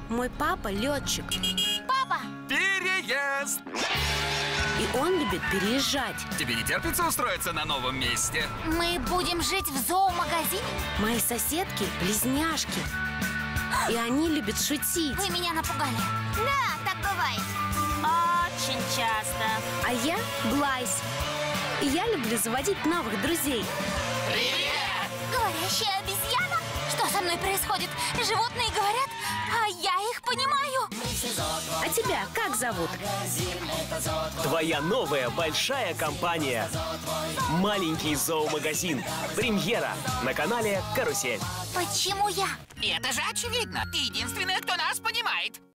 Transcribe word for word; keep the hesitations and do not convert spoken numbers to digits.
Мой папа летчик. Папа! Переезд! И он любит переезжать. Тебе не терпится устроиться на новом месте? Мы будем жить в зоомагазине? Мои соседки – близняшки. И они любят шутить. Вы меня напугали. Да, так бывает. Очень часто. А я – Блайс. И я люблю заводить новых друзей. Привет! Говорящая обезьяна? Что со мной происходит? Животные говорят, а я их понимаю. А тебя как зовут? Твоя новая большая компания. Маленький зоомагазин. Премьера на канале «Карусель». Почему я? Это же очевидно. Ты единственная, кто нас понимает.